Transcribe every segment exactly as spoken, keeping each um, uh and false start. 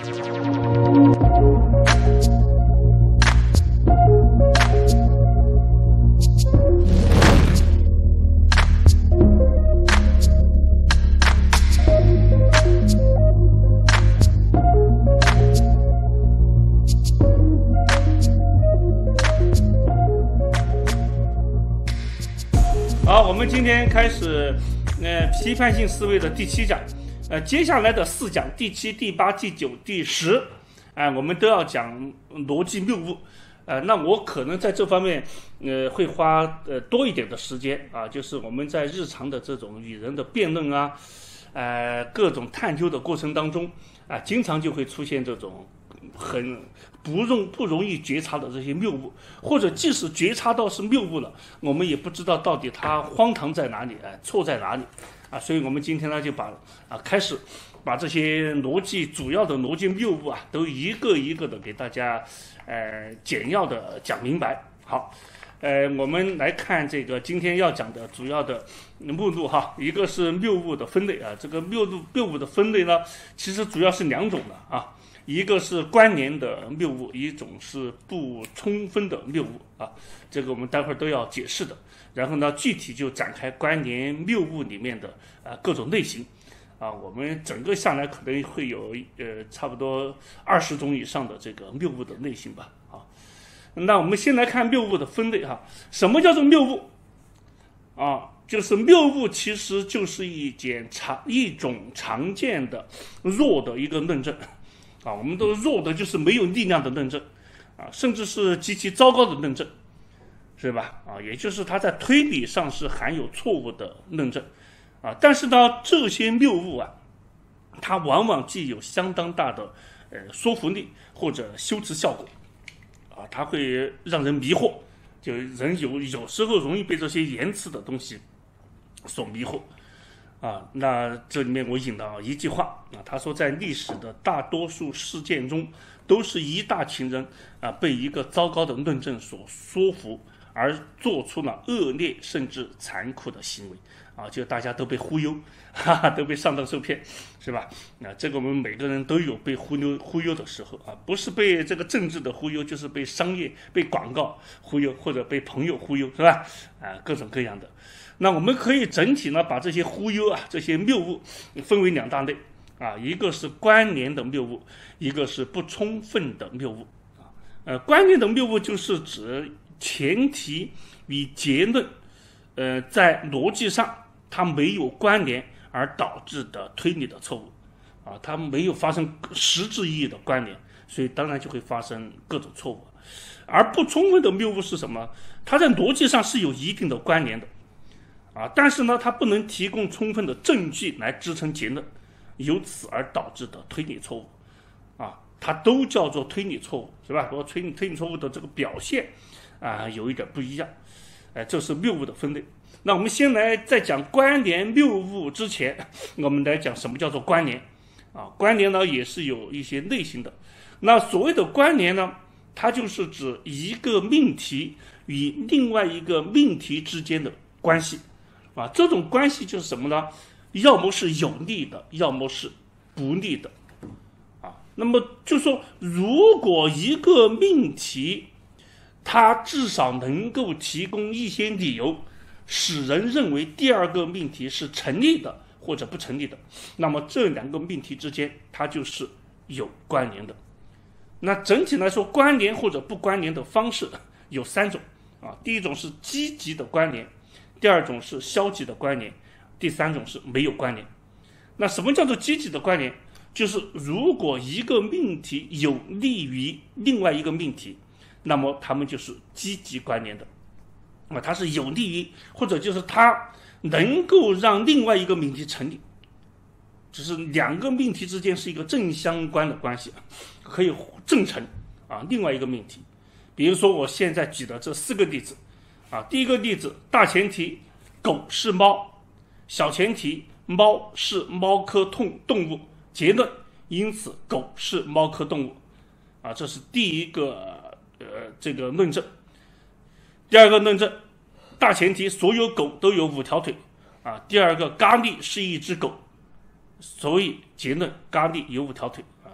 好，我们今天开始呃批判性思维的第七讲，呃接下来的四讲第七、第八、第九、第十，啊、呃、我们都要讲逻辑谬误，呃那我可能在这方面呃会花呃多一点的时间啊，就是我们在日常的这种与人的辩论啊，呃各种探究的过程当中啊、呃，经常就会出现这种很不容不容易觉察的这些谬误，或者即使觉察到是谬误了，我们也不知道到底它荒唐在哪里，哎，错在哪里啊？所以我们今天呢就把啊开始把这些逻辑主要的逻辑谬误啊，都一个一个的给大家呃简要的讲明白。好，呃，我们来看这个今天要讲的主要的目录哈，一个是谬误的分类啊，这个谬误谬误的分类呢，其实主要是两种的啊。一个是关联的谬误，一种是不充分的谬误啊，这个我们待会儿都要解释的。然后呢，具体就展开关联谬误里面的啊各种类型啊，我们整个下来可能会有呃差不多二十种以上的这个谬误的类型吧啊。那我们先来看谬误的分类哈，什么叫做谬误啊？就是谬误其实就是一件常一种常见的弱的一个论证。啊，我们都弱的就是没有力量的论证，啊，甚至是极其糟糕的论证，是吧？啊，也就是它在推理上是含有错误的论证，啊，但是呢，这些谬误啊，它往往具有相当大的呃说服力或者修辞效果，啊，它会让人迷惑，就人有有时候容易被这些言辞的东西所迷惑。啊，那这里面我引了一句话啊，他说在历史的大多数事件中，都是一大群人啊被一个糟糕的论证所说服，而做出了恶劣甚至残酷的行为啊，就大家都被忽悠，哈哈，都被上当受骗，是吧？啊，这个我们每个人都有被忽悠忽悠的时候啊，不是被这个政治的忽悠，就是被商业、被广告忽悠，或者被朋友忽悠，是吧？啊，各种各样的。那我们可以整体呢把这些忽悠啊这些谬误分为两大类啊，一个是关联的谬误，一个是不充分的谬误啊。呃，关联的谬误就是指前提与结论，呃，在逻辑上它没有关联而导致的推理的错误啊，它没有发生实质意义的关联，所以当然就会发生各种错误。而不充分的谬误是什么？它在逻辑上是有一定的关联的。啊，但是呢，它不能提供充分的证据来支撑结论，由此而导致的推理错误，啊，它都叫做推理错误，是吧？和推理推理错误的这个表现啊，有一点不一样，哎、呃，这是谬误的分类。那我们先来在讲关联谬误之前，我们来讲什么叫做关联啊？关联呢也是有一些类型的。那所谓的关联呢，它就是指一个命题与另外一个命题之间的关系。啊，这种关系就是什么呢？要么是有利的，要么是不利的。啊，那么就说，如果一个命题，它至少能够提供一些理由，使人认为第二个命题是成立的或者不成立的，那么这两个命题之间，它就是有关联的。那整体来说，关联或者不关联的方式有三种啊，第一种是积极的关联。第二种是消极的关联，第三种是没有关联。那什么叫做积极的关联？就是如果一个命题有利于另外一个命题，那么它们就是积极关联的。啊，它是有利于，或者就是它能够让另外一个命题成立，只是两个命题之间是一个正相关的关系，可以证成啊另外一个命题。比如说我现在举的这四个例子。啊，第一个例子，大前提狗是猫，小前提猫是猫科动动物，结论因此狗是猫科动物。啊，这是第一个呃这个论证。第二个论证，大前提所有狗都有五条腿。啊，第二个咖喱是一只狗，所以结论咖喱有五条腿。啊，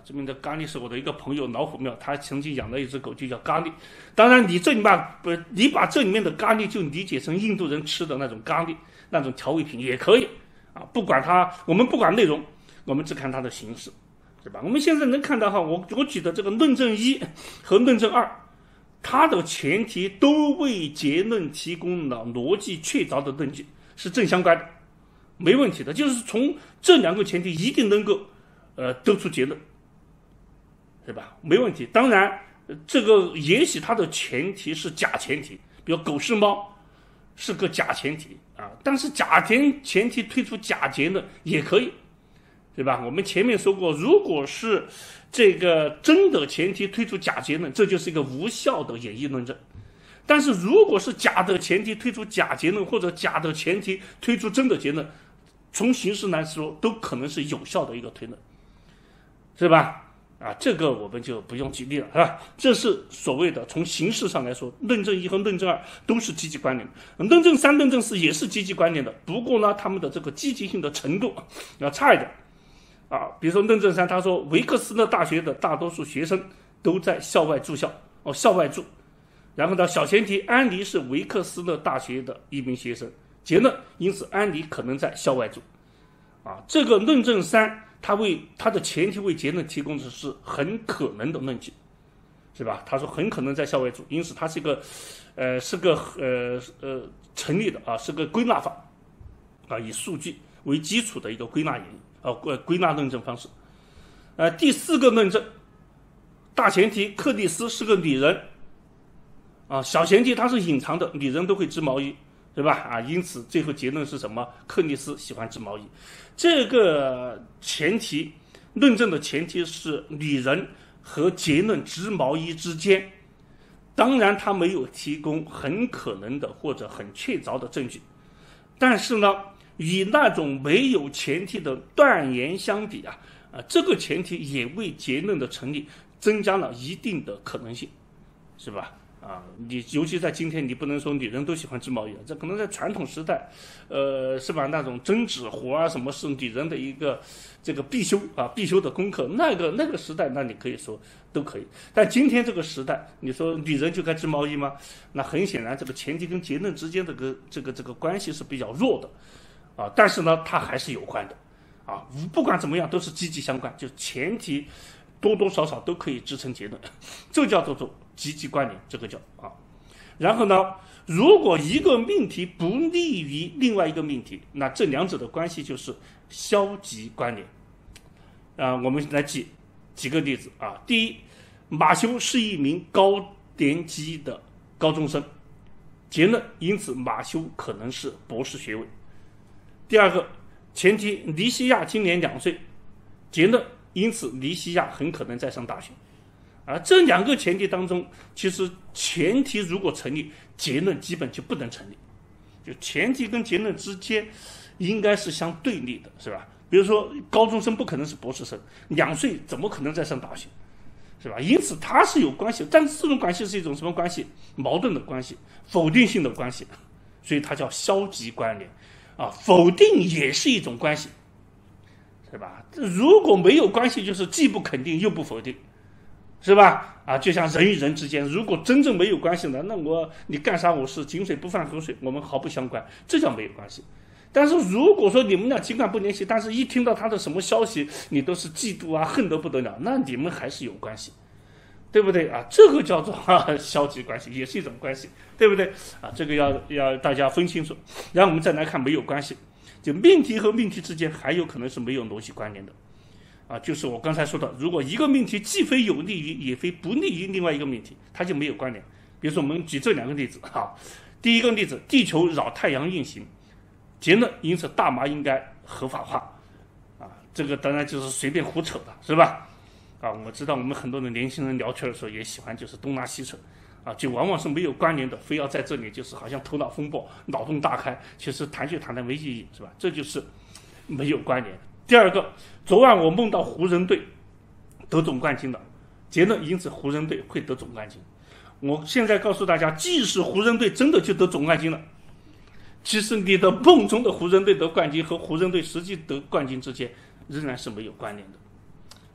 这边的咖喱是我的一个朋友老虎庙，他曾经养了一只狗就叫咖喱。当然你这里把不你把这里面的咖喱就理解成印度人吃的那种咖喱那种调味品也可以啊，不管它，我们不管内容，我们只看它的形式，是吧？我们现在能看到哈，我我举的这个论证一和论证二，它的前提都为结论提供了逻辑确凿的论据，是正相关的，没问题的，就是从这两个前提一定能够呃得出结论，是吧？没问题。当然这个也许它的前提是假前提，比如狗是猫是个假前提啊，但是假前前提推出假结论也可以，对吧？我们前面说过，如果是这个真的前提推出假结论，这就是一个无效的演绎论证。但是如果是假的前提推出假结论，或者假的前提推出真的结论，从形式来说都可能是有效的一个推论，是吧？啊，这个我们就不用举例了，是吧？这是所谓的从形式上来说，论证一和论证二都是积极关联的，论证三、论证四也是积极关联的，不过呢，他们的这个积极性的程度要差一点。啊，比如说论证三，他说维克斯勒大学的大多数学生都在校外住校，哦，校外住。然后呢，小前提，安妮是维克斯勒大学的一名学生，结论，因此安妮可能在校外住。啊，这个论证三，他为他的前提为结论提供的是很可能的论据，是吧？他说很可能在校外住，因此它是一个，呃，是个呃呃成立的啊，是个归纳法，啊，以数据为基础的一个归纳演绎。呃，归纳论证方式。呃，第四个论证，大前提，克里斯是个女人，啊，小前提她是隐藏的，女人都会织毛衣，对吧？啊，因此最后结论是什么？克里斯喜欢织毛衣。这个前提论证的前提是女人和结论织毛衣之间，当然他没有提供很可能的或者很确凿的证据，但是呢，与那种没有前提的断言相比啊，啊，这个前提也为结论的成立增加了一定的可能性，是吧？啊，你尤其在今天，你不能说女人都喜欢织毛衣，这可能在传统时代，呃，是吧？那种针指活啊，什么是女人的一个这个必修啊，必修的功课，那个那个时代，那你可以说都可以。但今天这个时代，你说女人就该织毛衣吗？那很显然，这个前提跟结论之间这个这个这个关系是比较弱的。啊，但是呢，它还是有关的，啊，不管怎么样都是积极相关，就前提多多少少都可以支撑结论，这叫做做积极关联，这个叫啊。然后呢，如果一个命题不利于另外一个命题，那这两者的关系就是消极关联。啊，我们来举几个例子啊。第一，马修是一名高年级的高中生，结论，因此马修可能是博士学位。第二个前提，黎西亚今年两岁，结论，因此黎西亚很可能在上大学。而这两个前提当中，其实前提如果成立，结论基本就不能成立。就前提跟结论之间应该是相对立的，是吧？比如说高中生不可能是博士生，两岁怎么可能在上大学，是吧？因此它是有关系，但是这种关系是一种什么关系？矛盾的关系，否定性的关系，所以它叫消极关联。啊，否定也是一种关系，是吧？如果没有关系，就是既不肯定又不否定，是吧？啊，就像人与人之间，如果真正没有关系呢，那我你干啥我是井水不犯河水，我们毫不相关，这叫没有关系。但是如果说你们俩尽管不联系，但是一听到他的什么消息，你都是嫉妒啊，恨得不得了，那你们还是有关系。对不对啊？这个叫做、啊、消极关系，也是一种关系，对不对啊？这个要要大家分清楚。然后我们再来看没有关系，就命题和命题之间还有可能是没有逻辑关联的，啊，就是我刚才说的，如果一个命题既非有利于，也非不利于另外一个命题，它就没有关联。比如说我们举这两个例子啊，第一个例子，地球绕太阳运行，结论，因此大麻应该合法化，啊，这个当然就是随便胡扯的，是吧？啊，我知道我们很多的年轻人聊天的时候也喜欢就是东拉西扯，啊，就往往是没有关联的，非要在这里就是好像头脑风暴、脑洞大开，其实谈就谈的没意义，是吧？这就是没有关联。第二个，昨晚我梦到湖人队得总冠军了，结论，因此湖人队会得总冠军。我现在告诉大家，即使湖人队真的就得总冠军了，其实你的梦中的湖人队得冠军和湖人队实际得冠军之间仍然是没有关联的。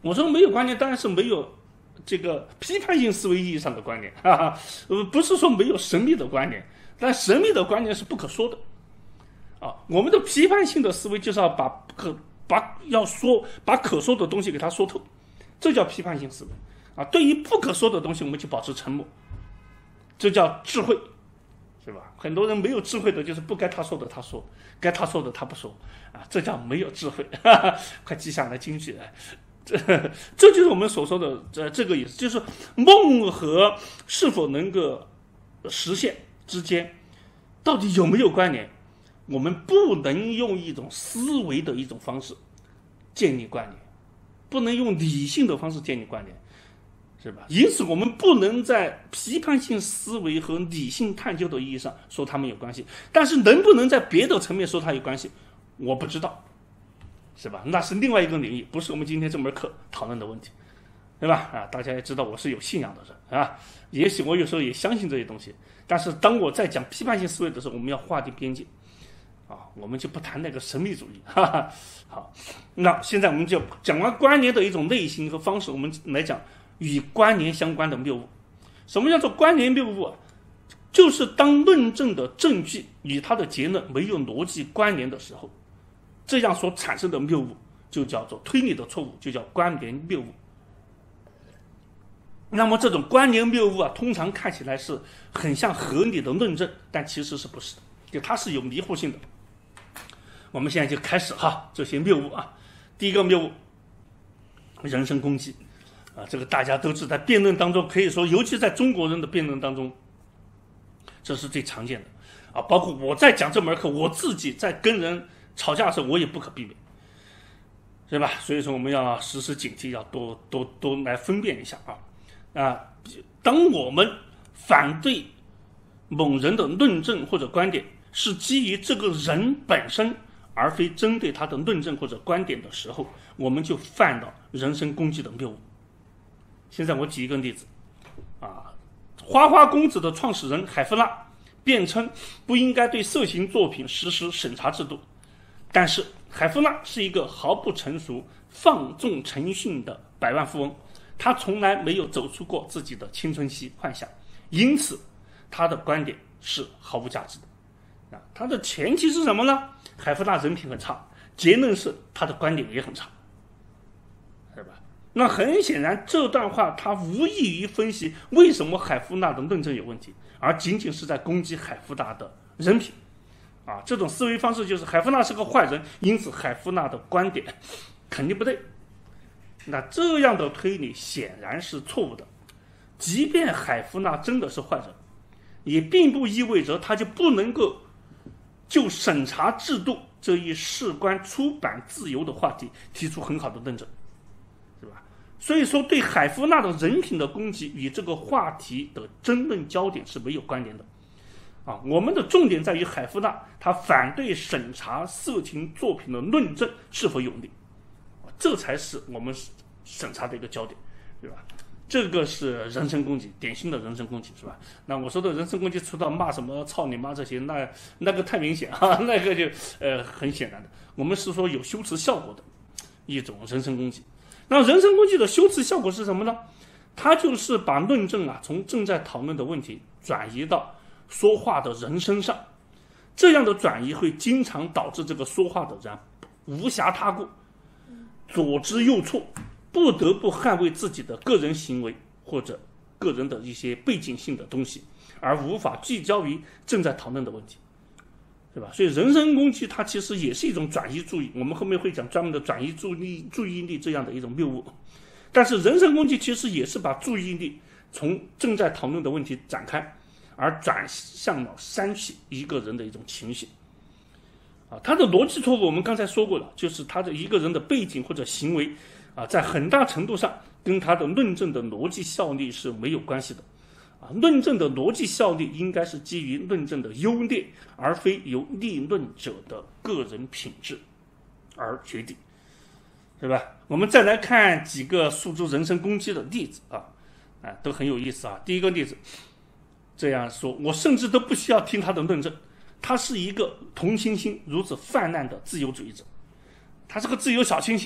我说没有观点，当然是没有这个批判性思维意义上的观点，哈哈，呃，不是说没有神秘的观点，但神秘的观点是不可说的，啊，我们的批判性的思维就是要把可把要说把可说的东西给它说透，这叫批判性思维啊。对于不可说的东西，我们就保持沉默，这叫智慧，是吧？很多人没有智慧的，就是不该他说的他说，该他说的他不说啊，这叫没有智慧，哈哈，快记下来金句来。这这就是我们所说的这这个意思，就是梦和是否能够实现之间到底有没有关联？我们不能用一种思维的一种方式建立关联，不能用理性的方式建立关联，是吧？因此，我们不能在批判性思维和理性探究的意义上说它们有关系，但是能不能在别的层面说它有关系，我不知道。是吧？那是另外一个领域，不是我们今天这门课讨论的问题，对吧？啊，大家也知道我是有信仰的人啊，也许我有时候也相信这些东西，但是当我在讲批判性思维的时候，我们要划定边界啊，我们就不谈那个神秘主义。哈哈。好，那现在我们就讲完关联的一种类型和方式，我们来讲与关联相关的谬误。什么叫做关联谬误啊？就是当论证的证据与它的结论没有逻辑关联的时候，这样所产生的谬误就叫做推理的错误，就叫关联谬误。那么这种关联谬误啊，通常看起来是很像合理的论证，但其实是不是的，就它是有迷惑性的。我们现在就开始哈这些谬误啊。第一个谬误，人身攻击啊，这个大家都知道，在辩论当中可以说，尤其在中国人的辩论当中，这是最常见的啊。包括我在讲这门课，我自己在跟人吵架的时候，我也不可避免，是吧？所以说我们要时时警惕，要多多多来分辨一下啊啊！当我们反对某人的论证或者观点是基于这个人本身，而非针对他的论证或者观点的时候，我们就犯了人身攻击的谬误。现在我举一个例子啊，花花公子的创始人海夫纳辩称不应该对色情作品实施审查制度。但是海夫纳是一个毫不成熟、放纵成性的百万富翁，他从来没有走出过自己的青春期幻想，因此他的观点是毫无价值的。啊，他的前提是什么呢？海夫纳人品很差，结论是他的观点也很差，是吧？那很显然，这段话他无异于分析为什么海夫纳的论证有问题，而仅仅是在攻击海夫纳的人品。啊，这种思维方式就是海夫纳是个坏人，因此海夫纳的观点肯定不对。那这样的推理显然是错误的。即便海夫纳真的是坏人，也并不意味着他就不能够就审查制度这一事关出版自由的话题提出很好的论证，是吧？所以说，对海夫纳的人品的攻击与这个话题的争论焦点是没有关联的。啊，我们的重点在于海夫纳他反对审查色情作品的论证是否有利，这才是我们审查的一个焦点，对吧？这个是人身攻击，典型的人身攻击，是吧？那我说的人身攻击，除了骂什么操你妈这些，那那个太明显啊，那个就呃很显然的。我们是说有修辞效果的一种人身攻击。那人身攻击的修辞效果是什么呢？它就是把论证啊从正在讨论的问题转移到说话的人身上，这样的转移会经常导致这个说话的人无暇他顾，左支右绌，不得不捍卫自己的个人行为或者个人的一些背景性的东西，而无法聚焦于正在讨论的问题，是吧？所以人身攻击它其实也是一种转移注意，我们后面会讲专门的转移注意注意力这样的一种谬误。但是人身攻击其实也是把注意力从正在讨论的问题展开，而转向了煽起一个人的一种情绪。啊，他的逻辑错误我们刚才说过了，就是他的一个人的背景或者行为啊，在很大程度上跟他的论证的逻辑效力是没有关系的。啊，论证的逻辑效力应该是基于论证的优劣，而非由立论者的个人品质而决定，是吧？我们再来看几个诉诸人身攻击的例子啊，啊，都很有意思啊。第一个例子这样说，我甚至都不需要听他的论证，他是一个同情心如此泛滥的自由主义者，他是个自由小清新，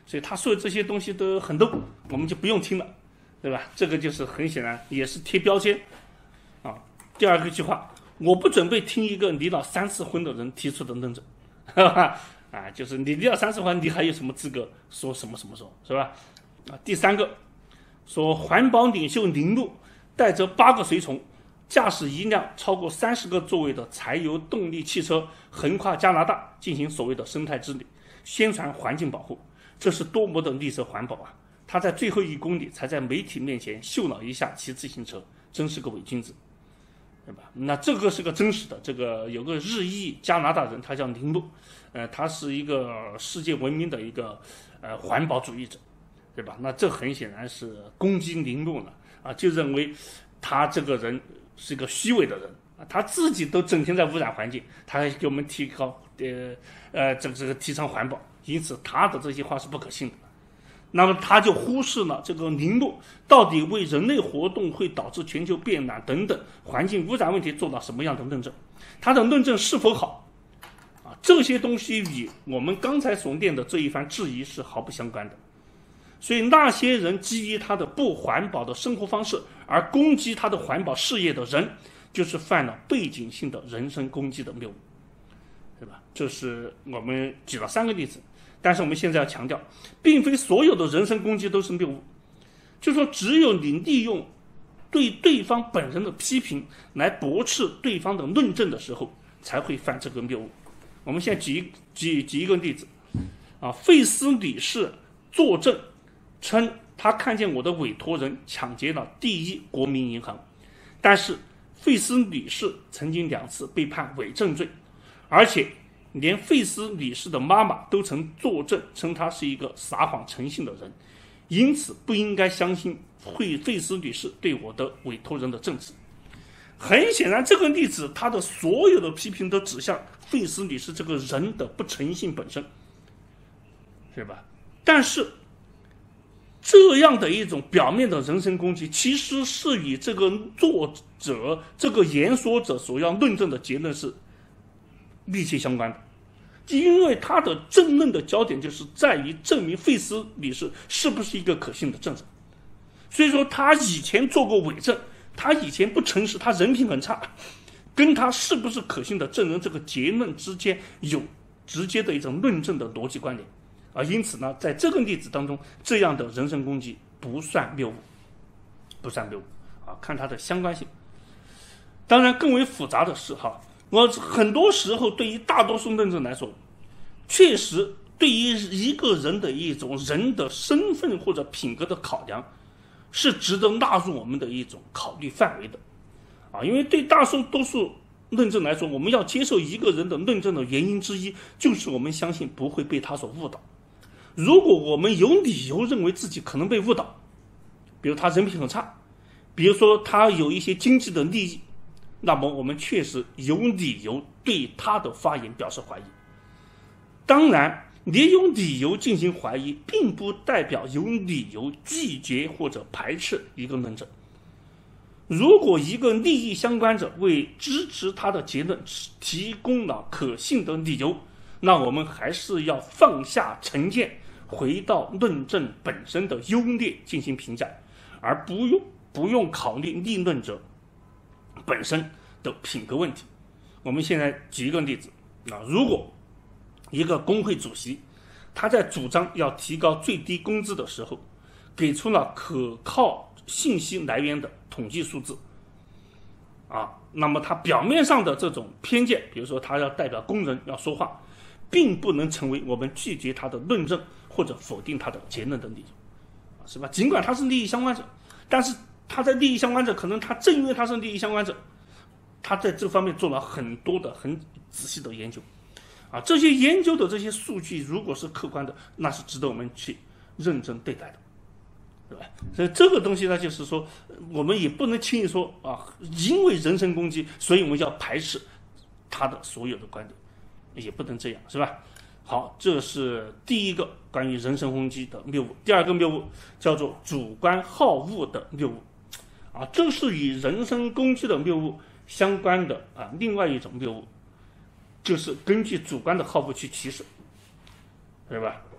所以他说的这些东西都很逗，我们就不用听了，对吧？这个就是很显然也是贴标签啊。第二个句话，我不准备听一个离了三次婚的人提出的论证，啊，就是你离了三次婚，你还有什么资格说什么什么说，是吧？啊，第三个说环保领袖林路带着八个随从，驾驶一辆超过三十个座位的柴油动力汽车横跨加拿大，进行所谓的生态之旅，宣传环境保护，这是多么的绿色环保啊！他在最后一公里才在媒体面前秀了一下骑自行车，真是个伪君子，对吧？那这个是个真实的，这个有个日裔加拿大人，他叫林路，呃，他是一个世界闻名的一个呃环保主义者，对吧？那这很显然是攻击林路了啊，就认为他这个人是一个虚伪的人啊，他自己都整天在污染环境，他还给我们提高呃呃这个这个提倡环保，因此他的这些话是不可信的。那么他就忽视了这个林路到底为人类活动会导致全球变暖等等环境污染问题做了什么样的论证，他的论证是否好啊？这些东西与我们刚才所念的这一番质疑是毫不相关的。所以那些人基于他的不环保的生活方式而攻击他的环保事业的人，就是犯了背景性的人身攻击的谬误，对吧？这是我们举了三个例子，但是我们现在要强调，并非所有的人身攻击都是谬误，就说只有你利用对对方本人的批评来驳斥对方的论证的时候，才会犯这个谬误。我们现在举举举一个例子啊，费斯女士作证称他看见我的委托人抢劫了第一国民银行，但是费斯女士曾经两次被判伪证罪，而且连费斯女士的妈妈都曾作证称她是一个撒谎成性的人，因此不应该相信费费斯女士对我的委托人的证词。很显然这个例子他的所有的批评都指向费斯女士这个人的不诚信本身，是吧？但是这样的一种表面的人身攻击，其实是与这个作者、这个言说者所要论证的结论是密切相关的，因为他的争论的焦点就是在于证明费斯女士是不是一个可信的证人。所以说，他以前做过伪证，他以前不诚实，他人品很差，跟他是不是可信的证人这个结论之间有直接的一种论证的逻辑关联。啊，因此呢，在这个例子当中，这样的人身攻击不算谬误，不算谬误啊，看它的相关性。当然，更为复杂的是哈，我很多时候对于大多数论证来说，确实对于一个人的一种人的身份或者品格的考量，是值得纳入我们的一种考虑范围的啊，因为对大多数论证来说，我们要接受一个人的论证的原因之一，就是我们相信不会被他所误导。如果我们有理由认为自己可能被误导，比如他人品很差，比如说他有一些经济的利益，那么我们确实有理由对他的发言表示怀疑。当然，你有理由进行怀疑，并不代表有理由拒绝或者排斥一个论证。如果一个利益相关者为支持他的结论提供了可信的理由，那我们还是要放下成见，回到论证本身的优劣进行评价，而不用不用考虑立论者本身的品格问题。我们现在举一个例子啊，如果一个工会主席他在主张要提高最低工资的时候，给出了可靠信息来源的统计数字啊，那么他表面上的这种偏见，比如说他要代表工人要说话，并不能成为我们拒绝他的论证或者否定他的结论的理由，是吧？尽管他是利益相关者，但是他在利益相关者，可能他正因为他是利益相关者，他在这方面做了很多的很仔细的研究啊，这些研究的这些数据如果是客观的，那是值得我们去认真对待的，对吧？所以这个东西呢，就是说我们也不能轻易说啊，因为人身攻击，所以我们要排斥他的所有的观点，也不能这样，是吧？好，这是第一个关于人身攻击的谬误。第二个谬误叫做主观好恶的谬误啊，这是与人身攻击的谬误相关的啊另外一种谬误，就是根据主观的好恶去歧视，对吧？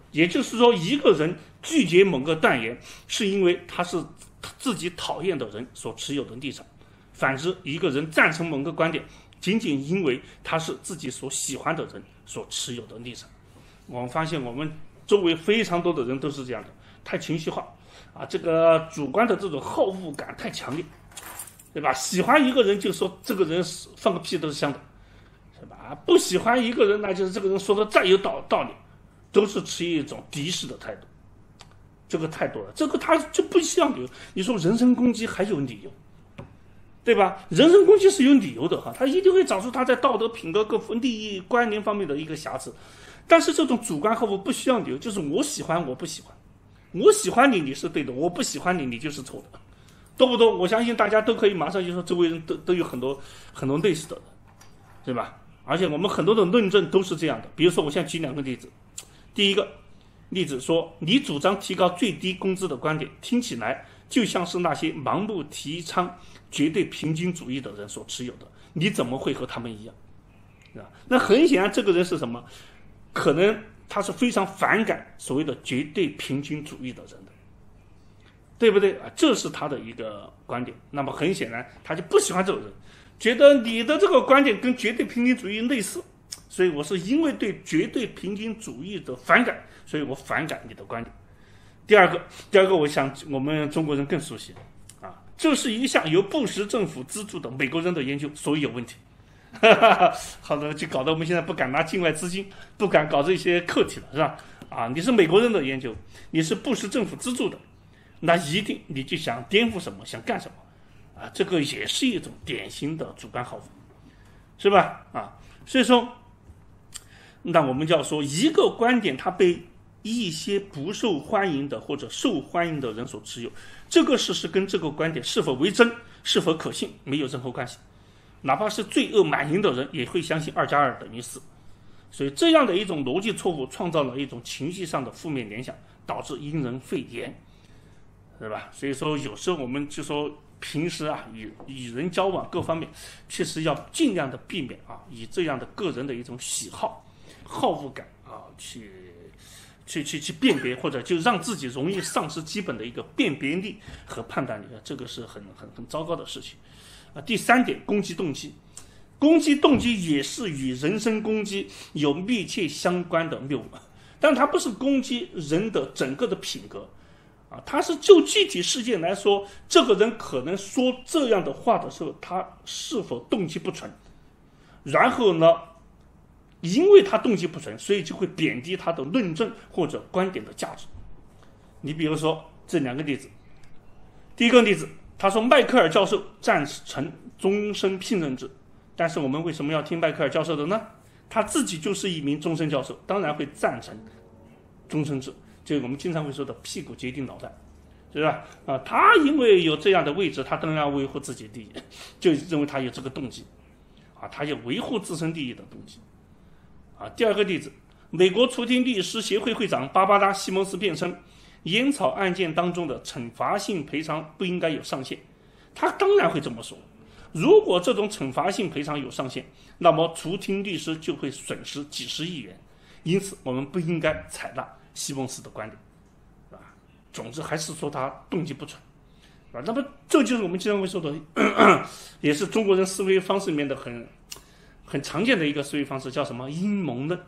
也就是说，一个人拒绝某个断言，是因为他是自己讨厌的人所持有的立场；反之，一个人赞成某个观点，仅仅因为他是自己所喜欢的人所持有的立场。我们发现，我们周围非常多的人都是这样的，太情绪化啊，这个主观的这种好恶感太强烈，对吧？喜欢一个人就说这个人放个屁都是香的，是吧？不喜欢一个人，那就是这个人说的再有道道理，都是持一种敌视的态度。这个太多了，这个他就不像理由。你说人身攻击还有理由，对吧？人身攻击是有理由的哈，他一定会找出他在道德品格各利益关联方面的一个瑕疵。但是这种主观好恶不需要理由，就是我喜欢我不喜欢，我喜欢你你是对的，我不喜欢你你就是错的，多不多？我相信大家都可以马上就说，周围人都都有很多很多类似的，对吧？而且我们很多的论证都是这样的。比如说我现在举两个例子，第一个例子说，你主张提高最低工资的观点，听起来就像是那些盲目提倡绝对平均主义的人所持有的，你怎么会和他们一样？那很显然，这个人是什么？可能他是非常反感所谓的绝对平均主义的人的，对不对啊？这是他的一个观点。那么很显然，他就不喜欢这种人，觉得你的这个观点跟绝对平均主义类似，所以我是因为对绝对平均主义的反感，所以我反感你的观点。第二个，第二个，我想我们中国人更熟悉啊，这是一项由布什政府资助的美国人的研究，所以有问题。好的，就搞得我们现在不敢拿境外资金，不敢搞这些课题了，是吧？啊，你是美国人的研究，你是布什政府资助的，那一定你就想颠覆什么，想干什么啊？这个也是一种典型的主观好恶，是吧？啊，所以说，那我们就要说，一个观点它被一些不受欢迎的或者受欢迎的人所持有，这个事实跟这个观点是否为真、是否可信没有任何关系。哪怕是罪恶满盈的人也会相信二加二等于四，所以这样的一种逻辑错误创造了一种情绪上的负面联想，导致因人废言，是吧？所以说有时候我们就说平时啊与与人交往各方面，确实要尽量的避免啊以这样的个人的一种喜好、好恶感啊去去去去辨别，或者就让自己容易丧失基本的一个辨别力和判断力，这个是很很很糟糕的事情。啊，第三点，攻击动机，攻击动机也是与人身攻击有密切相关的谬误，但它不是攻击人的整个的品格，啊，它是就具体事件来说，这个人可能说这样的话的时候，他是否动机不纯，然后呢，因为他动机不纯，所以就会贬低他的论证或者观点的价值。你比如说这两个例子，第一个例子。他说迈克尔教授赞成终身聘任制，但是我们为什么要听迈克尔教授的呢？他自己就是一名终身教授，当然会赞成终身制，就是我们经常会说的屁股决定脑袋，是吧？啊，他因为有这样的位置，他当然要维护自己的利益，就认为他有这个动机，啊，他有维护自身利益的动机。啊，第二个例子，美国出庭律师协会会长芭芭拉·西蒙斯辩称，烟草案件当中的惩罚性赔偿不应该有上限，他当然会这么说。如果这种惩罚性赔偿有上限，那么出庭律师就会损失几十亿元，因此我们不应该采纳西蒙斯的观点，啊，总之还是说他动机不纯，啊，那么这就是我们经常会说的，咳咳也是中国人思维方式里面的很很常见的一个思维方式，叫什么阴谋论。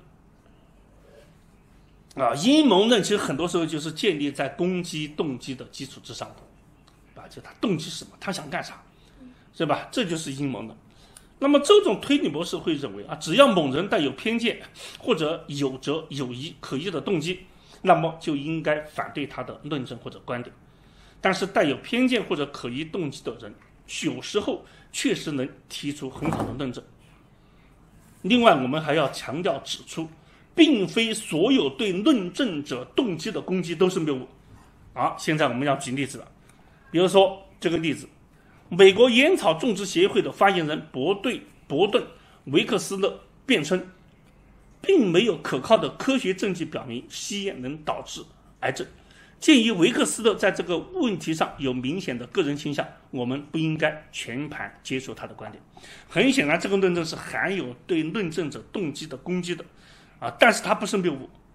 啊，阴谋论其实很多时候就是建立在攻击动机的基础之上的，啊，就他动机是什么，他想干啥，是吧？这就是阴谋论。那么这种推理模式会认为啊，只要某人带有偏见或者有着有疑可疑的动机，那么就应该反对他的论证或者观点。但是带有偏见或者可疑动机的人，有时候确实能提出很好的论证。另外，我们还要强调指出，并非所有对论证者动机的攻击都是谬误。好，现在我们要举例子了，比如说这个例子，美国烟草种植协会的发言人伯对伯顿维克斯勒辩称，并没有可靠的科学证据表明吸烟能导致癌症。鉴于维克斯勒在这个问题上有明显的个人倾向，我们不应该全盘接受他的观点。很显然，这个论证是含有对论证者动机的攻击的。啊，但是它不是谬误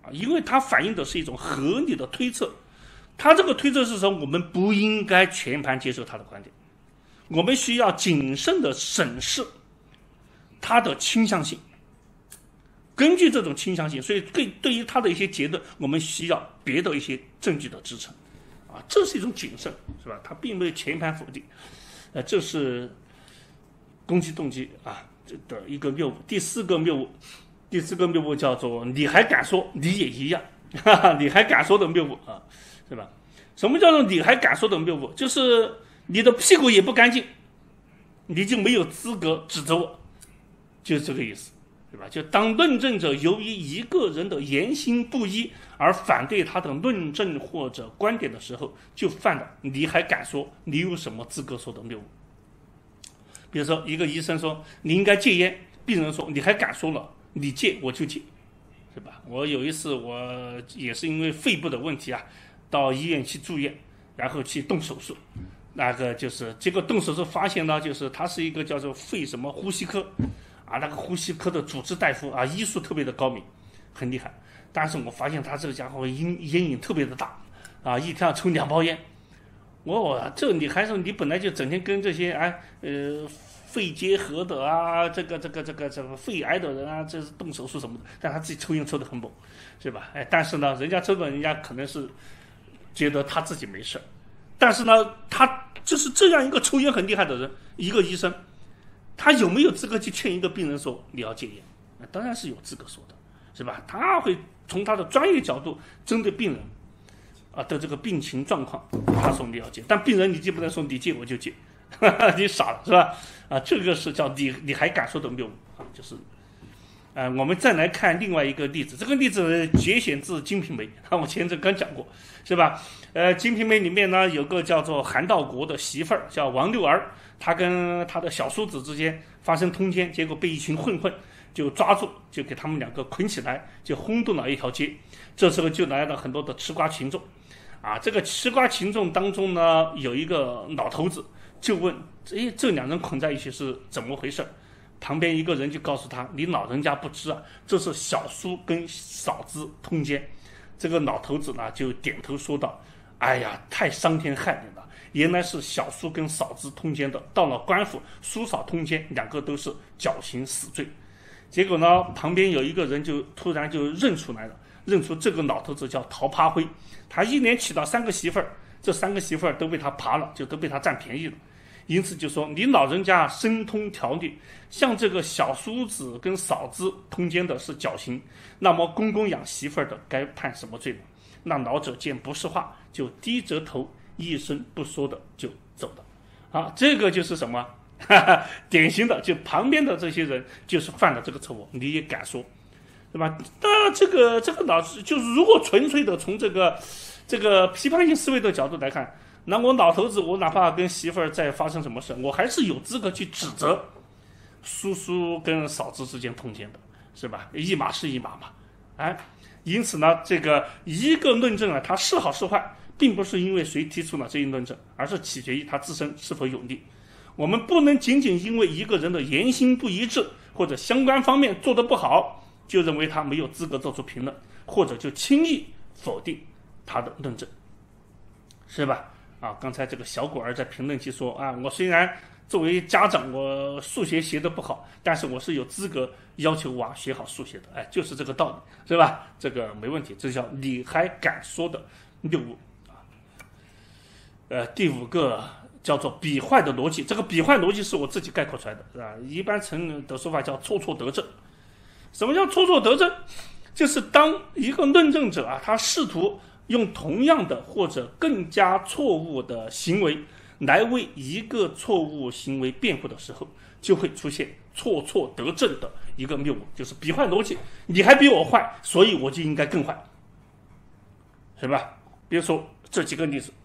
啊，因为它反映的是一种合理的推测。它这个推测是说，我们不应该全盘接受他的观点，我们需要谨慎的审视他的倾向性。根据这种倾向性，所以对对于他的一些结论，我们需要别的一些证据的支撑，啊，这是一种谨慎，是吧？他并没有全盘否定，呃，这是攻击动机啊的一个谬误。第四个谬误，第四个谬误叫做你还敢说，你也一样，哈哈，你还敢说的谬误啊，是吧？什么叫做你还敢说的谬误？就是你的屁股也不干净，你就没有资格指责我，就是这个意思。对吧？就当论证者由于一个人的言行不一而反对他的论证或者观点的时候，就犯了你还敢说，你有什么资格说的谬误。比如说，一个医生说你应该戒烟，病人说你还敢说了，你戒我就戒，是吧？我有一次我也是因为肺部的问题啊，到医院去住院，然后去动手术，那个就是结果动手术发现呢，就是他是一个叫做肺什么呼吸科。啊，那个呼吸科的主治大夫啊，医术特别的高明，很厉害。但是我发现他这个家伙烟烟瘾特别的大，啊，一天要抽两包烟。我我这你还是你本来就整天跟这些哎呃肺结核的啊，这个这个这个这个肺癌的人啊，这是动手术什么的，但他自己抽烟抽得很猛，是吧？哎，但是呢，人家抽的人家可能是觉得他自己没事，但是呢，他就是这样一个抽烟很厉害的人，一个医生。他有没有资格去劝一个病人说你要戒烟？那当然是有资格说的，是吧？他会从他的专业角度针对病人啊的这个病情状况，他说你要戒，但病人你就不能说你戒我就戒，哈哈，你傻了是吧？啊，这个是叫你你还敢说的谬误啊，就是，呃，我们再来看另外一个例子，这个例子节选自《金瓶梅》啊，我前阵刚讲过，是吧？呃，《金瓶梅》里面呢有个叫做韩道国的媳妇儿叫王六儿。他跟他的小叔子之间发生通奸，结果被一群混混就抓住，就给他们两个捆起来，就轰动了一条街。这时候就来了很多的吃瓜群众，啊，这个吃瓜群众当中呢，有一个老头子就问：哎，这两人捆在一起是怎么回事？旁边一个人就告诉他：你老人家不知啊，这是小叔跟嫂子通奸。这个老头子呢就点头说道：哎呀，太伤天害理了。原来是小叔跟嫂子通奸的，到了官府，叔嫂通奸，两个都是绞刑死罪。结果呢，旁边有一个人就突然就认出来了，认出这个老头子叫陶趴辉，他一连娶了三个媳妇儿，这三个媳妇儿都被他扒了，就都被他占便宜了。因此就说你老人家深通条律，像这个小叔子跟嫂子通奸的是绞刑，那么公公养媳妇儿的该判什么罪呢？那老者见不是话，就低着头。一声不说的就走了，啊，这个就是什么？哈哈，典型的，就旁边的这些人就是犯了这个错误，你也敢说，对吧？那这个这个老师就是，如果纯粹的从这个这个批判性思维的角度来看，那我老头子，我哪怕跟媳妇儿再发生什么事，我还是有资格去指责叔叔跟嫂子之间通奸的，是吧？一码是一码嘛，哎，因此呢，这个一个论证啊，它是好是坏。并不是因为谁提出了这一论证，而是取决于他自身是否有利。我们不能仅仅因为一个人的言行不一致或者相关方面做得不好，就认为他没有资格做出评论，或者就轻易否定他的论证，是吧？啊，刚才这个小果儿在评论区说啊，我虽然作为家长我数学学得不好，但是我是有资格要求娃学好数学的，哎，就是这个道理，是吧？这个没问题，这叫你还敢说的谬误。呃，第五个叫做比坏的逻辑，这个比坏逻辑是我自己概括出来的，是吧？一般成的说法叫错错得正。什么叫错错得正？就是当一个论证者啊，他试图用同样的或者更加错误的行为来为一个错误行为辩护的时候，就会出现错错得正的一个谬误，就是比坏逻辑。你还比我坏，所以我就应该更坏，是吧？比如说这几个例子。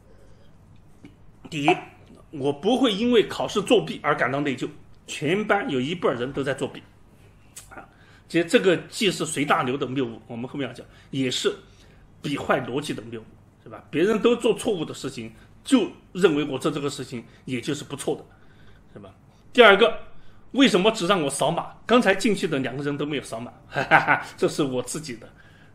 第一，我不会因为考试作弊而感到内疚，全班有一半人都在作弊，啊，其实这个既是随大流的谬误，我们后面要讲，也是比坏逻辑的谬误，是吧？别人都做错误的事情，就认为我做这个事情也就是不错的，是吧？第二个，为什么只让我扫码？刚才进去的两个人都没有扫码，哈哈哈，这是我自己的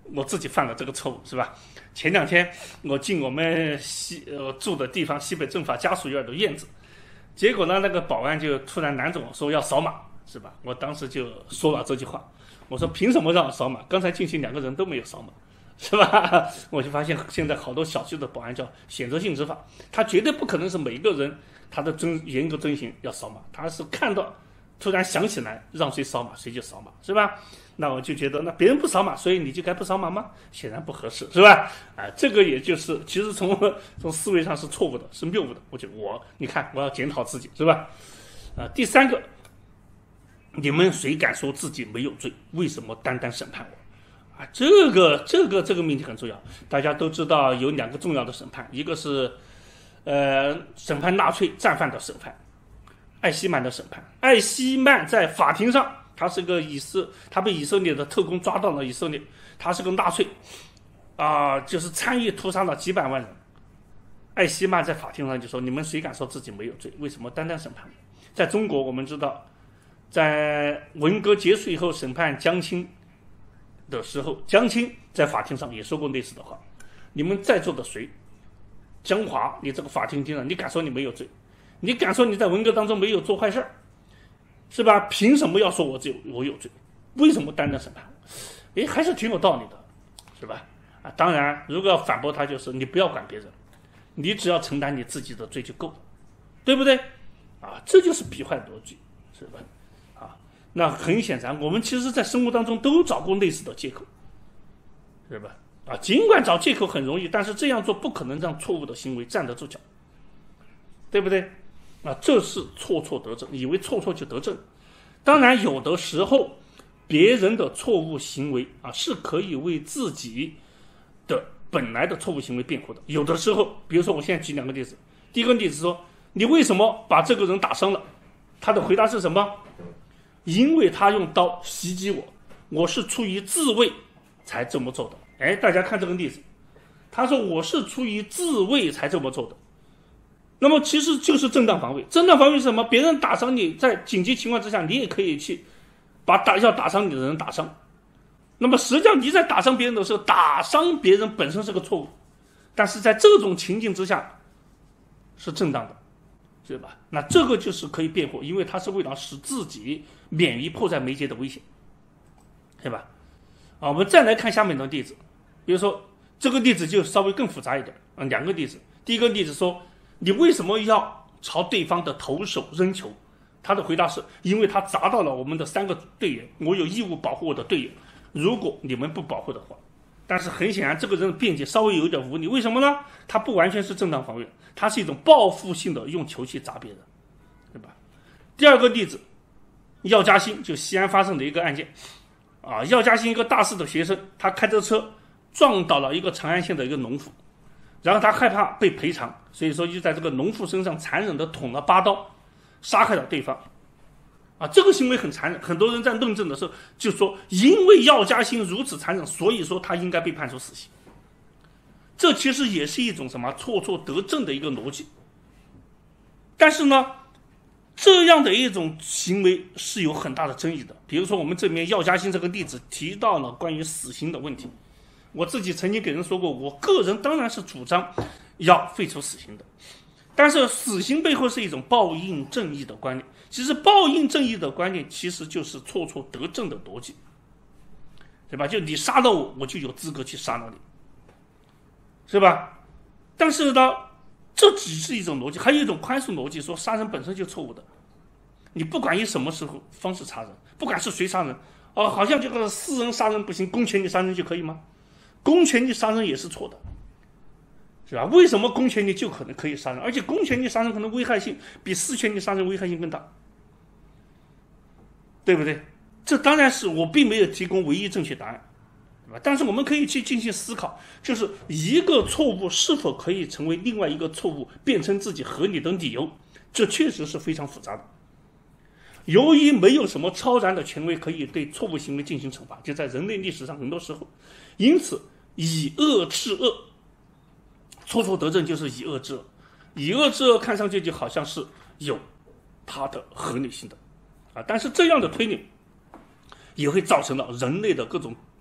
我自己犯了这个错误，是吧？前两天我进我们西呃住的地方西北政法家属院的院子，结果呢，那个保安就突然拦着我说要扫码，是吧？我当时就说了这句话，我说凭什么让我扫码？刚才进去两个人都没有扫码，是吧？我就发现现在好多小区的保安叫选择性执法，他绝对不可能是每一个人他的遵严格遵循要扫码，他是看到突然想起来让谁扫码谁就扫码，是吧？那我就觉得那别人不扫码，所以你就该不扫码吗？显然不合适，是吧？啊，这个也就是其实从从思维上是错误的，是谬误的。我觉得我你看我要检讨自己，是吧？啊，第三个，你们谁敢说自己没有罪？为什么单单审判我？啊，这个这个这个命题很重要。大家都知道有两个重要的审判，一个是呃审判纳粹战犯的审判，艾希曼的审判。艾希曼在法庭上，他是个以色，他被以色列的特工抓到了以色列，他是个纳粹，啊、呃，就是参与屠杀了几百万人。艾希曼在法庭上就说：“你们谁敢说自己没有罪？为什么单单审判？”在中国，我们知道，在文革结束以后审判江青的时候，江青在法庭上也说过类似的话：“你们在座的谁，江华，你这个法庭庭长，你敢说你没有罪？你敢说你在文革当中没有做坏事？是吧？凭什么要说我有我有罪？为什么单单审判？诶，还是挺有道理的，是吧？啊，当然，如果要反驳他，就是你不要管别人，你只要承担你自己的罪就够了，对不对？啊，这就是痞坏逻辑，是吧？啊，那很显然，我们其实在生活当中都找过类似的借口，是吧？啊，尽管找借口很容易，但是这样做不可能让错误的行为站得住脚，对不对？啊，这是错错得正，以为错错就得正。当然，有的时候别人的错误行为啊是可以为自己的本来的错误行为辩护的。有的时候，比如说我现在举两个例子，第一个例子说，你为什么把这个人打伤了？他的回答是什么？因为他用刀袭击我，我是出于自卫才这么做的。哎，大家看这个例子，他说我是出于自卫才这么做的。那么其实就是正当防卫。正当防卫是什么？别人打伤你，在紧急情况之下，你也可以去把打要打伤你的人打伤。那么实际上你在打伤别人的时候，打伤别人本身是个错误，但是在这种情境之下是正当的，对吧？那这个就是可以辩护，因为他是为了使自己免于迫在眉睫的危险，对吧？啊，我们再来看下面的例子，比如说这个例子就稍微更复杂一点啊，两个例子。第一个例子说，你为什么要朝对方的投手扔球？他的回答是因为他砸到了我们的三个队员，我有义务保护我的队员，如果你们不保护的话。但是很显然这个人的辩解稍微有点无理，为什么呢？他不完全是正当防卫，他是一种报复性的用球去砸别人，对吧？第二个例子，药家鑫，就西安发生的一个案件啊，药家鑫一个大四的学生，他开着车撞倒了一个长安县的一个农妇，然后他害怕被赔偿，所以说就在这个农妇身上残忍的捅了八刀，杀害了对方。啊，这个行为很残忍，很多人在论证的时候就说，因为药家鑫如此残忍，所以说他应该被判处死刑。这其实也是一种什么错错得正的一个逻辑。但是呢，这样的一种行为是有很大的争议的。比如说我们这边药家鑫这个例子提到了关于死刑的问题，我自己曾经给人说过，我个人当然是主张要废除死刑的，但是死刑背后是一种报应正义的观念。其实报应正义的观念其实就是错错得正的逻辑，对吧？就你杀了我，我就有资格去杀了你，是吧？但是呢，这只是一种逻辑，还有一种宽恕逻辑，说杀人本身就错误的，你不管以什么时候方式杀人，不管是谁杀人，哦，好像这个私人杀人不行，公权力杀人就可以吗？公权力杀人也是错的，是吧？为什么公权力就可能可以杀人，而且公权力杀人可能危害性比私权力杀人危害性更大，对不对？这当然是我并没有提供唯一正确答案，对吧？但是我们可以去进行思考，就是一个错误是否可以成为另外一个错误辩称自己合理的理由，这确实是非常复杂的。由于没有什么超然的权威可以对错误行为进行惩罚，就在人类历史上很多时候，因此以恶治恶，错错得正就是以恶治恶，以恶治恶看上去就好像是有它的合理性的啊，但是这样的推理也会造成了人类的各种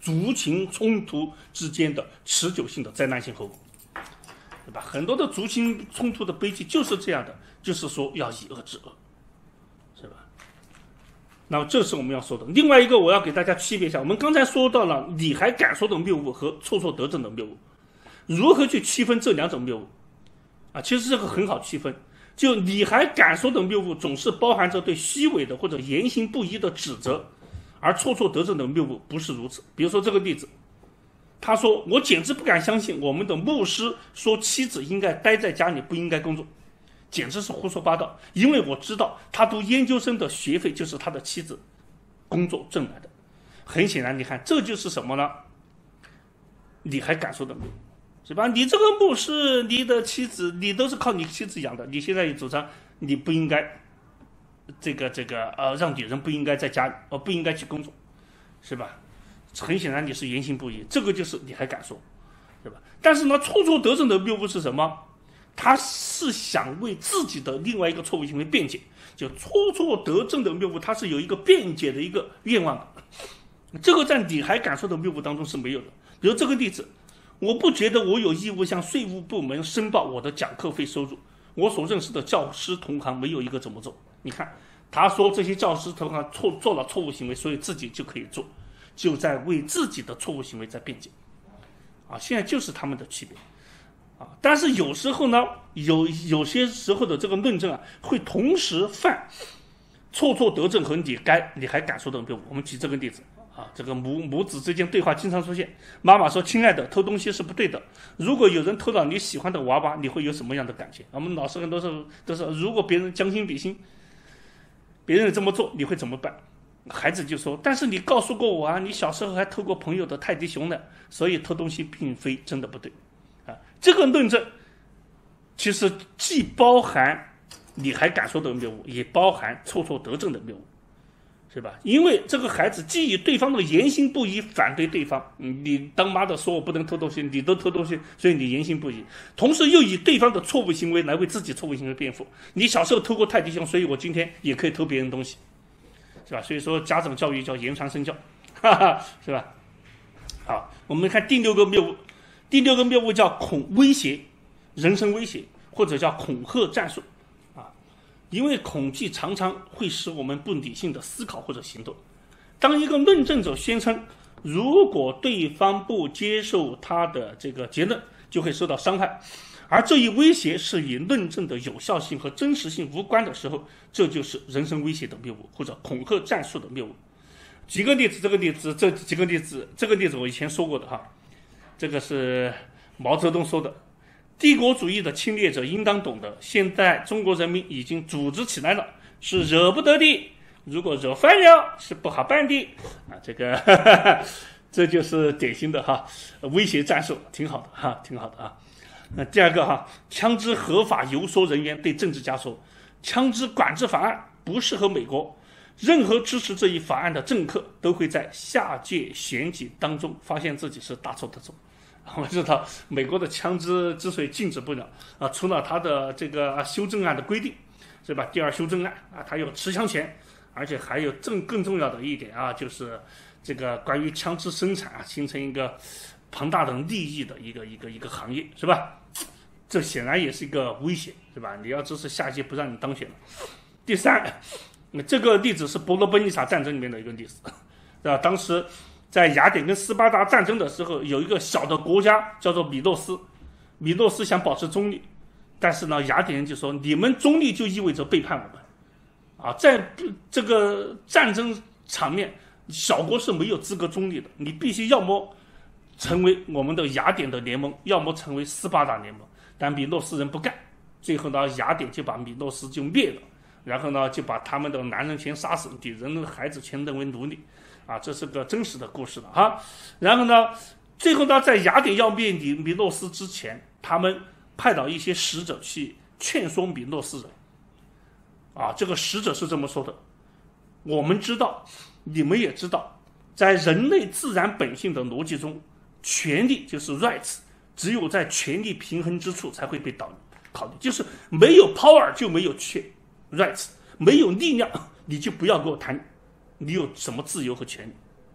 族群冲突之间的持久性的灾难性后果，对吧？很多的族群冲突的悲剧就是这样的，就是说要以恶制恶，是吧？那么这是我们要说的。另外一个，我要给大家区别一下，我们刚才说到了理还敢说的谬误和错错得正的谬误，如何去区分这两种谬误啊？其实这个很好区分。就理还敢说的谬误总是包含着对虚伪的或者言行不一的指责，而错错得正的谬误不是如此。比如说这个例子，他说我简直不敢相信我们的牧师说妻子应该待在家里不应该工作，简直是胡说八道，因为我知道他读研究生的学费就是他的妻子工作挣来的。很显然你看这就是什么呢？理还敢说的谬误，是吧？你这个牧师，你的妻子，你都是靠你妻子养的，你现在也主张你不应该，这个这个呃，让女人不应该在家里，呃，不应该去工作，是吧？很显然你是言行不一，这个就是你还敢说，对吧？但是呢，错错得正的谬误是什么？他是想为自己的另外一个错误行为辩解，就错错得正的谬误，他是有一个辩解的一个愿望的，这个在你还敢说的谬误当中是没有的。比如这个例子。我不觉得我有义务向税务部门申报我的讲课费收入，我所认识的教师同行没有一个这么做。你看，他说这些教师同行错做了错误行为，所以自己就可以做，就在为自己的错误行为在辩解。啊，现在就是他们的区别。啊，但是有时候呢，有有些时候的这个论证啊，会同时犯错错得正和你该你还敢说的谬误。我们举这个例子。啊，这个母母子之间对话经常出现。妈妈说：“亲爱的，偷东西是不对的。如果有人偷到你喜欢的娃娃，你会有什么样的感觉？”我们老实人都是都是，如果别人将心比心，别人这么做，你会怎么办？孩子就说：“但是你告诉过我啊，你小时候还偷过朋友的泰迪熊呢，所以偷东西并非真的不对。”啊，这个论证其实既包含你还敢说的谬误，也包含错错得正的谬误。是吧？因为这个孩子既以对方的言行不一反对对方，你当妈的说我不能偷东西，你都偷东西，所以你言行不一，同时又以对方的错误行为来为自己错误行为辩护。你小时候偷过泰迪熊，所以我今天也可以偷别人东西，是吧？所以说家长教育叫言传身教，哈哈，是吧？好，我们看第六个谬误，第六个谬误叫恐威胁，人身威胁，或者叫恐吓战术。因为恐惧常常会使我们不理性的思考或者行动。当一个论证者宣称，如果对方不接受他的这个结论，就会受到伤害，而这一威胁是与论证的有效性和真实性无关的时候，这就是人身威胁的谬误或者恐吓战术的谬误。举个例子，这个例子，这几个例子，这个例子我以前说过的哈，这个是毛泽东说的。帝国主义的侵略者应当懂得，现在中国人民已经组织起来了，是惹不得的。如果惹翻了，是不好办的。啊，这个呵呵这就是典型的哈威胁战术，挺好的哈，挺好的啊。那第二个哈，枪支合法游说人员对政治家说，枪支管制法案不适合美国，任何支持这一法案的政客都会在下届选举当中发现自己是大错特错。我们知道美国的枪支之所以禁止不了啊，除了它的这个修正案的规定，是吧？第二修正案啊，它有持枪权，而且还有更更重要的一点啊，就是这个关于枪支生产啊，形成一个庞大的利益的一个一个一个行业，是吧？这显然也是一个威胁，是吧？你要支持下届不让你当选了。第三，这个例子是伯罗奔尼撒战争里面的一个例子，是吧？当时在雅典跟斯巴达战争的时候，有一个小的国家叫做米诺斯，米诺斯想保持中立，但是呢，雅典人就说你们中立就意味着背叛我们，啊，在这个战争场面，小国是没有资格中立的，你必须要么成为我们的雅典的联盟，要么成为斯巴达联盟。但米诺斯人不干，最后呢，雅典就把米诺斯就灭了，然后呢，就把他们的男人全杀死，女人的孩子全认为奴隶。啊，这是个真实的故事了哈。然后呢，最后呢，在雅典要灭米米诺斯之前，他们派到一些使者去劝说米诺斯人。啊，这个使者是这么说的：我们知道，你们也知道，在人类自然本性的逻辑中，权力就是 rights， 只有在权力平衡之处才会被考虑，就是没有 power 就没有权 rights， 没有力量你就不要给我谈。你有什么自由和权利？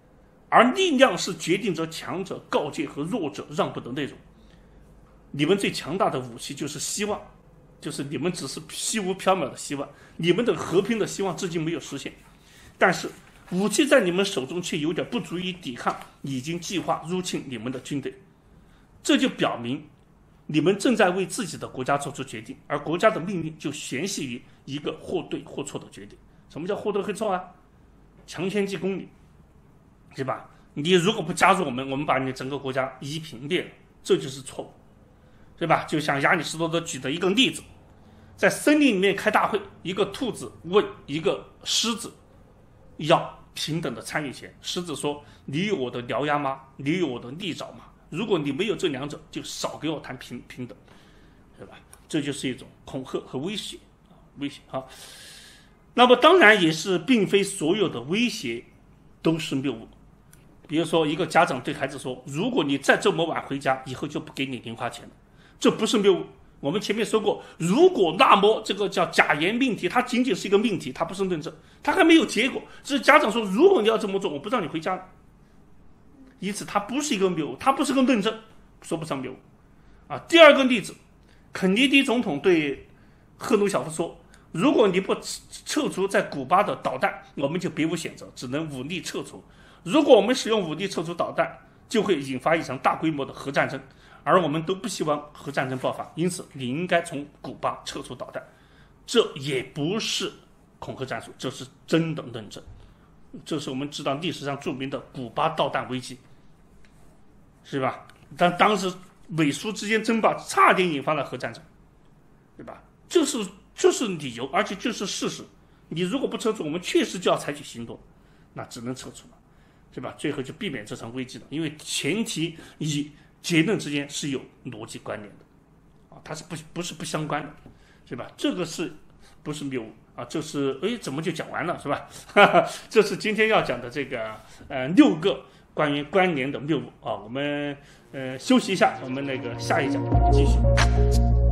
而力量是决定着强者告诫和弱者让步的内容。你们最强大的武器就是希望，就是你们只是虚无缥缈的希望，你们的和平的希望至今没有实现，但是武器在你们手中却有点不足以抵抗已经计划入侵你们的军队，这就表明你们正在为自己的国家做出决定，而国家的命运就悬系于一个或对或错的决定。什么叫或对或错啊？强权即公理，是吧？你如果不加入我们，我们把你整个国家夷平灭了，这就是错误，对吧？就像亚里士多德举的一个例子，在森林里面开大会，一个兔子问一个狮子要平等的参与权，狮子说：“你有我的獠牙吗？你有我的利爪吗？如果你没有这两者，就少给我谈平平等，对吧？”这就是一种恐吓和威胁，威胁啊。那么当然也是，并非所有的威胁都是谬误。比如说，一个家长对孩子说：“如果你再这么晚回家，以后就不给你零花钱了。”这不是谬误。我们前面说过，如果那么这个叫假言命题，它仅仅是一个命题，它不是论证，它还没有结果。只是家长说：“如果你要这么做，我不让你回家了。”因此，它不是一个谬误，它不是个论证，说不上谬误。啊，第二个例子，肯尼迪总统对赫鲁晓夫说：“如果你不撤除在古巴的导弹，我们就别无选择，只能武力撤除。如果我们使用武力撤除导弹，就会引发一场大规模的核战争，而我们都不希望核战争爆发，因此你应该从古巴撤除导弹。”这也不是恐吓战术，这是真的论证。这是我们知道历史上著名的古巴导弹危机，是吧？但当时美苏之间争霸差点引发了核战争，对吧？这是这是理由，而且这是事实。你如果不撤除，我们确实就要采取行动，那只能撤除了，对吧？最后就避免这场危机了，因为前提与结论之间是有逻辑关联的，啊，它是不不是不相关的，对吧？这个是不是谬误啊？这是哎，怎么就讲完了，是吧？哈哈，这是今天要讲的这个呃六个关于关联的谬误啊。我们呃休息一下，我们那个下一讲继续。